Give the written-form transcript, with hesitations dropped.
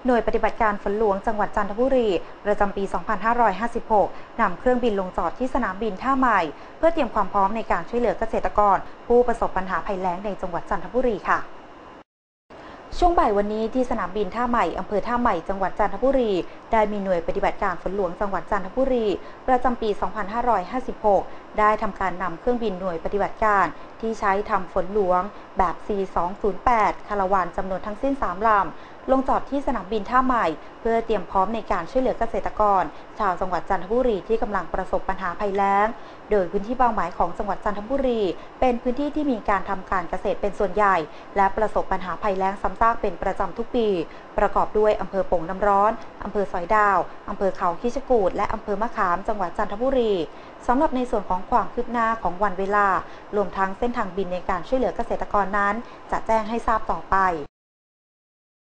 หน่วยปฏิบัติการฝนหลวงจังหวัดจันทบุรีประจำปี 2556 นำเครื่องบินลงจอดที่สนามบินท่าใหม่เพื่อเตรียมความพร้อมในการช่วยเหลือเกษตรกรผู้ประสบปัญหาภัยแล้งในจังหวัดจันทบุรีค่ะช่วงบ่ายวันนี้ที่สนามบินท่าใหม่อำเภอท่าใหม่จังหวัดจันทบุรีได้มีหน่วยปฏิบัติการฝนหลวงจังหวัดจันทบุรีประจำปี 2556 ได้ทำการนำเครื่องบินหน่วยปฏิบัติการที่ใช้ทำฝนหลวงแบบ C208 คาราวานจำนวนทั้งสิ้น 3 ลำลงจอดที่สนามบินท่าใหม่เพื่อเตรียมพร้อมในการช่วยเหลือเกษตรกรชาวจังหวัดจันทบุรีที่กำลังประสบปัญหาภัยแล้งโดยพื้นที่เป้าหมายของจังหวัดจันทบุรีเป็นพื้นที่ที่มีการทำการเกษตรเป็นส่วนใหญ่และประสบปัญหาภัยแล้งซ้ำซากเป็นประจำทุกปีประกอบด้วยอำเภอโป่งน้ำร้อนอำเภอสอยดาวอำเภอเขาคิชกูฏและอำเภอมะขามจังหวัดจันทบุรีสำหรับในส่วนของความคืบหน้าของวันเวลารวมทั้งเส้นทางบินในการช่วยเหลือเกษตรกรนั้นจะแจ้งให้ทราบต่อไป